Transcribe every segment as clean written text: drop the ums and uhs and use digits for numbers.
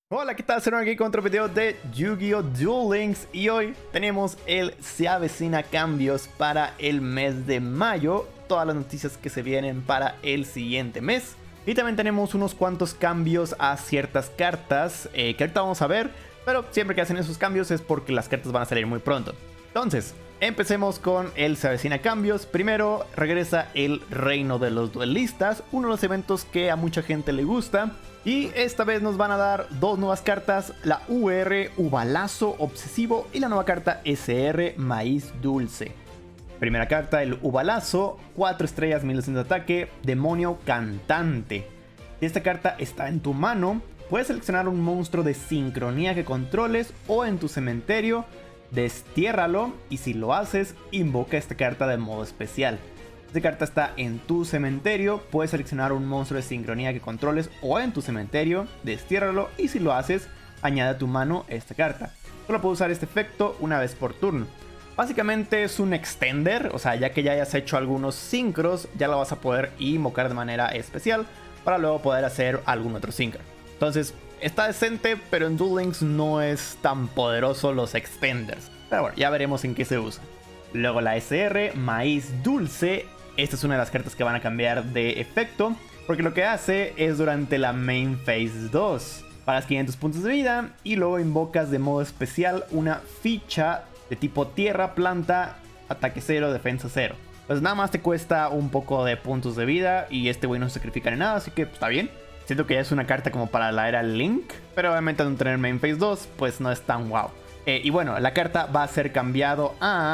Hola, ¿qué tal? Soy aquí con otro video de Yu-Gi-Oh! Duel Links y hoy tenemos el Se Avecina Cambios para el mes de mayo, todas las noticias que se vienen para el siguiente mes y también tenemos unos cuantos cambios a ciertas cartas que ahorita vamos a ver, pero siempre que hacen esos cambios es porque las cartas van a salir muy pronto. Entonces, empecemos con el Se Avecina Cambios. Primero regresa el Reino de los Duelistas, uno de los eventos que a mucha gente le gusta. Y esta vez nos van a dar dos nuevas cartas, la UR Ubalazo Obsesivo y la nueva carta SR Maíz Dulce. Primera carta, el Ubalazo, 4 estrellas, 1200 de ataque, Demonio Cantante. Si esta carta está en tu mano, puedes seleccionar un monstruo de sincronía que controles o en tu cementerio, destiérralo y si lo haces, invoca esta carta de modo especial. Esta carta está en tu cementerio, puedes seleccionar un monstruo de sincronía que controles o en tu cementerio, destiérralo y si lo haces, añade a tu mano esta carta. Solo puedes usar este efecto una vez por turno. Básicamente es un extender, o sea, ya que ya hayas hecho algunos sincros, ya lo vas a poder invocar de manera especial para luego poder hacer algún otro sincro. Entonces, está decente, pero en Duel Links no es tan poderoso los extenders. Pero bueno, ya veremos en qué se usa. Luego la SR, Maíz Dulce. Esta es una de las cartas que van a cambiar de efecto, porque lo que hace es durante la Main Phase 2. Pagas 500 puntos de vida y luego invocas de modo especial una ficha de tipo tierra, planta, ataque 0, defensa 0. Pues nada más te cuesta un poco de puntos de vida y este güey no se sacrifica ni nada, así que está bien. Siento que ya es una carta como para la era Link, pero obviamente al no tener Main Phase 2, pues no es tan wow. Y bueno, la carta va a ser cambiado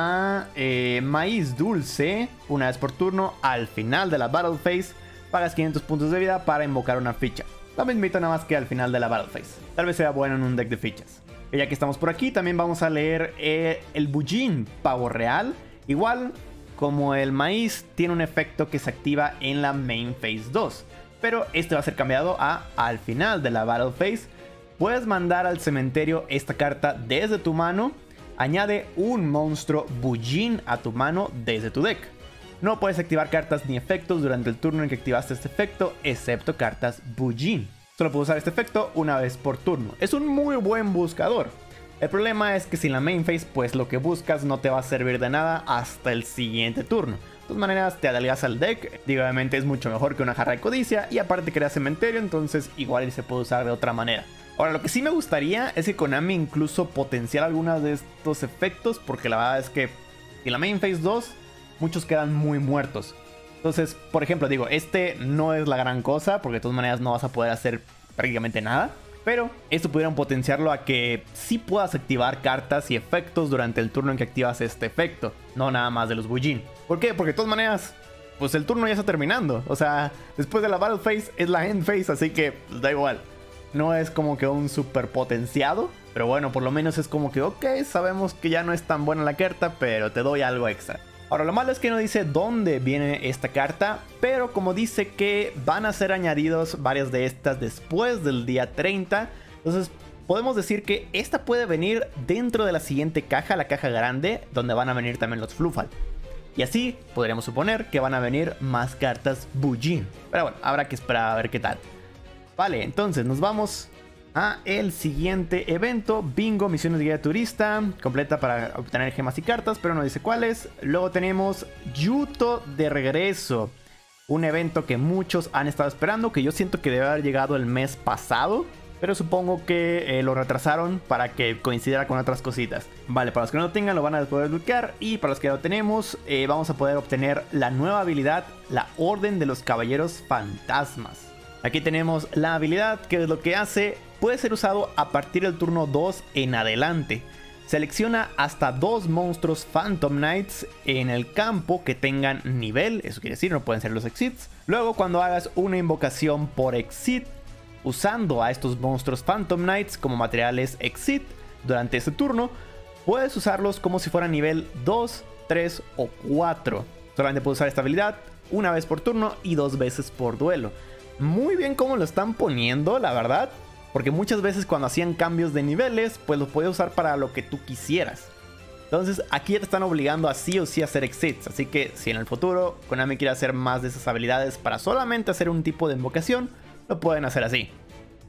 a Maíz Dulce una vez por turno al final de la Battle Phase. Pagas 500 puntos de vida para invocar una ficha. Lo mismito nada más que al final de la Battle Phase. Tal vez sea bueno en un deck de fichas. Y ya que estamos por aquí, también vamos a leer el Bujin Pavo Real. Igual como el Maíz, tiene un efecto que se activa en la Main Phase 2. Pero este va a ser cambiado a al final de la Battle Phase. Puedes mandar al cementerio esta carta desde tu mano. Añade un monstruo Bujin a tu mano desde tu deck. No puedes activar cartas ni efectos durante el turno en que activaste este efecto, excepto cartas Bujin. Solo puedes usar este efecto una vez por turno. Es un muy buen buscador. El problema es que sin la main phase, pues lo que buscas no te va a servir de nada hasta el siguiente turno. De todas maneras, te adelgaza el deck. Obviamente es mucho mejor que una jarra de codicia. Y aparte crea cementerio, entonces igual se puede usar de otra manera. Ahora, lo que sí me gustaría es que Konami incluso potenciara algunos de estos efectos, porque la verdad es que en la Main Phase 2 muchos quedan muy muertos. Entonces, por ejemplo, digo, este no es la gran cosa, porque de todas maneras no vas a poder hacer prácticamente nada. Pero esto pudieran potenciarlo a que sí puedas activar cartas y efectos durante el turno en que activas este efecto, no nada más de los Bujin. ¿Por qué? Porque de todas maneras, pues el turno ya está terminando. O sea, después de la Battle Phase es la End Phase, así que pues, da igual. No es como que un super potenciado, pero bueno, por lo menos es como que ok, sabemos que ya no es tan buena la carta, pero te doy algo extra. Ahora, lo malo es que no dice dónde viene esta carta, pero como dice que van a ser añadidos varias de estas después del día 30, entonces podemos decir que esta puede venir dentro de la siguiente caja, la caja grande, donde van a venir también los Fluffal. Y así podríamos suponer que van a venir más cartas Bujin. Pero bueno, habrá que esperar a ver qué tal. Vale, entonces nos vamos a el siguiente evento. Bingo, misiones de guía de turista. Completa para obtener gemas y cartas, pero no dice cuáles. Luego tenemos Yuto de regreso. Un evento que muchos han estado esperando, que yo siento que debe haber llegado el mes pasado, pero supongo que lo retrasaron para que coincidiera con otras cositas. Vale, para los que no lo tengan lo van a poder desbloquear. Y para los que lo tenemos, vamos a poder obtener la nueva habilidad, la Orden de los Caballeros Fantasmas. Aquí tenemos la habilidad, que es lo que hace. Puede ser usado a partir del turno 2 en adelante. Selecciona hasta 2 monstruos Phantom Knights en el campo que tengan nivel. Eso quiere decir, no pueden ser los Exits. Luego, cuando hagas una invocación por Exit, usando a estos monstruos Phantom Knights como materiales Exit durante este turno, puedes usarlos como si fueran nivel 2, 3 o 4. Solamente puedes usar esta habilidad una vez por turno y 2 veces por duelo. Muy bien cómo lo están poniendo, la verdad. Porque muchas veces cuando hacían cambios de niveles, pues los podías usar para lo que tú quisieras. Entonces aquí ya te están obligando a sí o sí a hacer exits. Así que si en el futuro Konami quiere hacer más de esas habilidades para solamente hacer un tipo de invocación, lo pueden hacer así.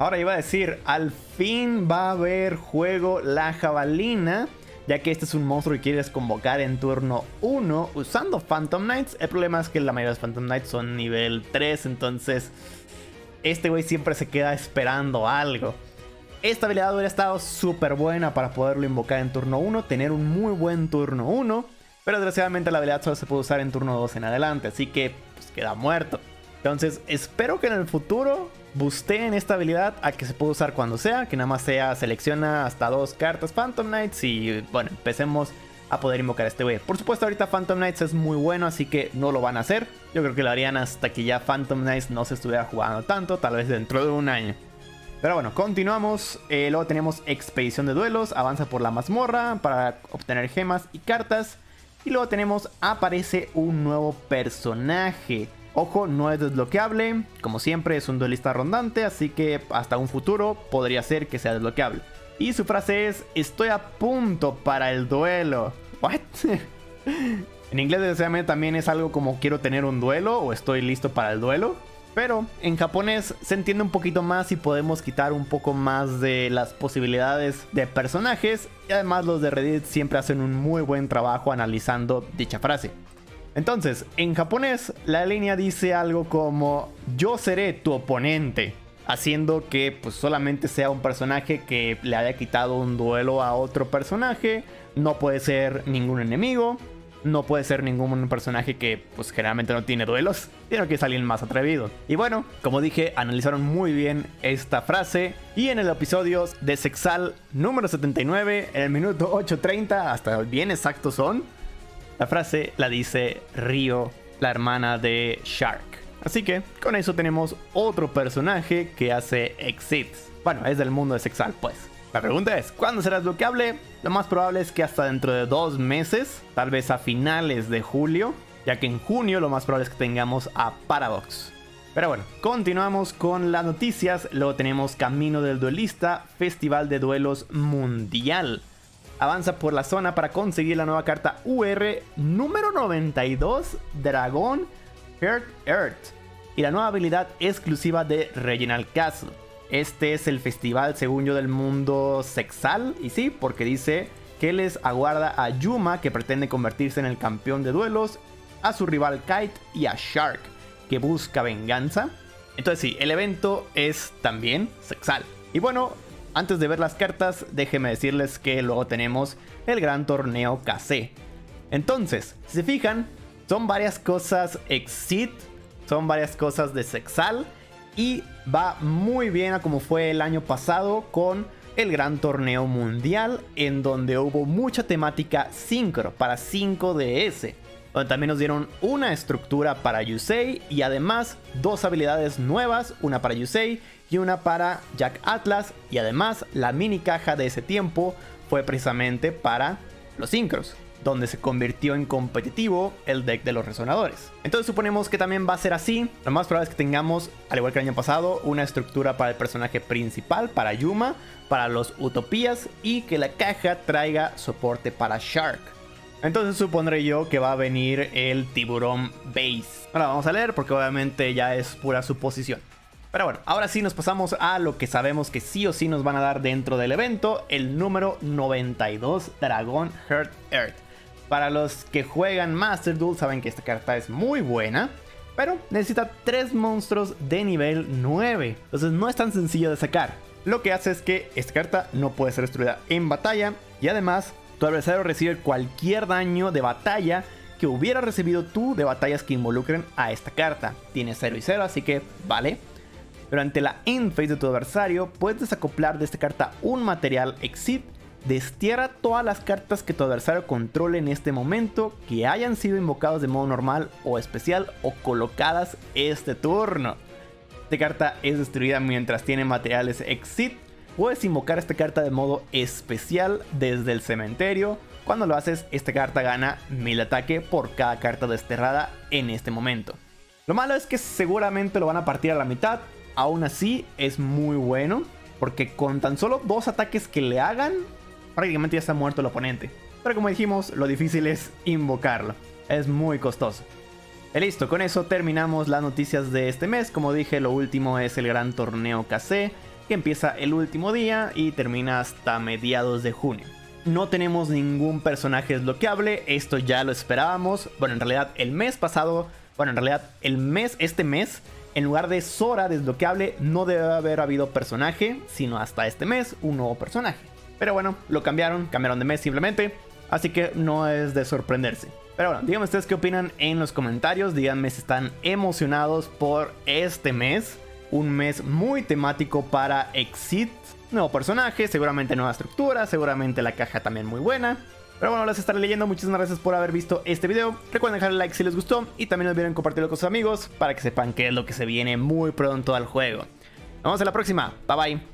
Ahora iba a decir, al fin va a haber juego la jabalina, ya que este es un monstruo que quieres convocar en turno 1 usando Phantom Knights. El problema es que la mayoría de los Phantom Knights son nivel 3, entonces este güey siempre se queda esperando algo. Esta habilidad hubiera estado súper buena para poderlo invocar en turno 1, tener un muy buen turno 1, pero desgraciadamente la habilidad solo se puede usar en turno 2 en adelante, así que pues, queda muerto. Entonces espero que en el futuro boosteen esta habilidad a que se pueda usar cuando sea, que nada más sea selecciona hasta 2 cartas Phantom Knights y bueno, empecemos a poder invocar a este güey. Por supuesto ahorita Phantom Knights es muy bueno, así que no lo van a hacer. Yo creo que lo harían hasta que ya Phantom Knights no se estuviera jugando tanto, tal vez dentro de un año. Pero bueno, continuamos. Luego tenemos Expedición de Duelos, avanza por la mazmorra para obtener gemas y cartas. Y luego tenemos, aparece un nuevo personaje. Ojo, no es desbloqueable, como siempre es un duelista rondante, así que hasta un futuro podría ser que sea desbloqueable. Y su frase es, estoy a punto para el duelo. ¿What? En inglés desgraciadamente también es algo como quiero tener un duelo o estoy listo para el duelo. Pero en japonés se entiende un poquito más y podemos quitar un poco más de las posibilidades de personajes. Y además los de Reddit siempre hacen un muy buen trabajo analizando dicha frase. Entonces, en japonés, la línea dice algo como yo seré tu oponente, haciendo que pues solamente sea un personaje que le haya quitado un duelo a otro personaje. No puede ser ningún enemigo, no puede ser ningún personaje que pues generalmente no tiene duelos, sino que es alguien más atrevido. Y bueno, como dije, analizaron muy bien esta frase. Y en el episodio de Sexal número 79, en el minuto 8:30, hasta bien exactos son, la frase la dice Ryo, la hermana de Shark. Así que con eso tenemos otro personaje que hace exits. Bueno, es del mundo de Sexal pues. La pregunta es, ¿cuándo será desbloqueable? Lo más probable es que hasta dentro de 2 meses, tal vez a finales de julio, ya que en junio lo más probable es que tengamos a Paradox. Pero bueno, continuamos con las noticias. Luego tenemos Camino del Duelista, Festival de Duelos Mundial. Avanza por la zona para conseguir la nueva carta UR número 92, Dragón Heart Earth, y la nueva habilidad exclusiva de Regional Castle. Este es el festival, según yo, del mundo Sexal. Y sí, porque dice que les aguarda a Yuma, que pretende convertirse en el campeón de duelos, a su rival Kite y a Shark, que busca venganza. Entonces sí, el evento es también Sexal. Y bueno, antes de ver las cartas, déjenme decirles que luego tenemos el gran torneo KC. Entonces, si se fijan, son varias cosas Exit, son varias cosas de Sexal. Y va muy bien a como fue el año pasado con el gran torneo mundial, en donde hubo mucha temática sincro para 5DS, donde también nos dieron una estructura para Yusei y además 2 habilidades nuevas, una para Yusei y una para Jack Atlas, y además la mini caja de ese tiempo fue precisamente para los sincros, donde se convirtió en competitivo el deck de los resonadores. Entonces suponemos que también va a ser así. Lo más probable es que tengamos, al igual que el año pasado, una estructura para el personaje principal, para Yuma, para los Utopías, y que la caja traiga soporte para Shark. Entonces supondré yo que va a venir el tiburón base. Ahora vamos a leer porque obviamente ya es pura suposición. Pero bueno, ahora sí nos pasamos a lo que sabemos que sí o sí nos van a dar dentro del evento. El número 92, Dragón Heart Earth. Para los que juegan Master Duel saben que esta carta es muy buena, pero necesita 3 monstruos de nivel 9. Entonces no es tan sencillo de sacar. Lo que hace es que esta carta no puede ser destruida en batalla, y además tu adversario recibe cualquier daño de batalla que hubiera recibido tú de batallas que involucren a esta carta. Tiene 0 y 0, así que vale. Durante la end phase de tu adversario puedes desacoplar de esta carta un material Exit. Destierra todas las cartas que tu adversario controle en este momento que hayan sido invocados de modo normal o especial o colocadas este turno. Esta carta es destruida mientras tiene materiales Exit. Puedes invocar esta carta de modo especial desde el cementerio. Cuando lo haces, esta carta gana 1000 ataque por cada carta desterrada en este momento. Lo malo es que seguramente lo van a partir a la mitad. Aún así es muy bueno, porque con tan solo 2 ataques que le hagan, prácticamente ya está muerto el oponente. Pero como dijimos, lo difícil es invocarlo. Es muy costoso. Y listo, con eso terminamos las noticias de este mes. Como dije, lo último es el gran torneo KC, que empieza el último día y termina hasta mediados de junio. No tenemos ningún personaje desbloqueable, esto ya lo esperábamos. Bueno, en realidad el mes pasado, este mes, en lugar de Sora desbloqueable, no debe haber habido personaje, sino hasta este mes un nuevo personaje. Pero bueno, lo cambiaron de mes simplemente, así que no es de sorprenderse. Pero bueno, díganme ustedes qué opinan en los comentarios, díganme si están emocionados por este mes. Un mes muy temático para Exit. Nuevo personaje, seguramente nueva estructura, seguramente la caja también muy buena. Pero bueno, las estaré leyendo. Muchísimas gracias por haber visto este video. Recuerden dejar el like si les gustó y también no olviden compartirlo con sus amigos para que sepan qué es lo que se viene muy pronto al juego. Nos vemos en la próxima. Bye bye.